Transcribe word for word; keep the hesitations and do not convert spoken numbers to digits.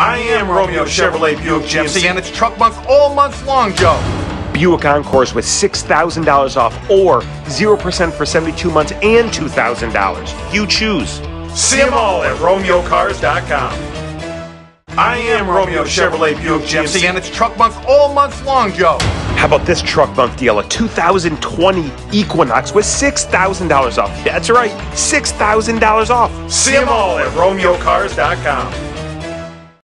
I am Romeo Chevrolet Buick G M C, and it's truck month all month long, Joe. Buick Encores with six thousand dollars off or zero percent for seventy-two months and two thousand dollars. You choose. See them all at romeo cars dot com. I am Romeo Chevrolet Buick G M C, and it's truck month all month long, Joe. How about this truck month deal? A two thousand twenty Equinox with six thousand dollars off. That's right, six thousand dollars off. See them all at romeo cars dot com.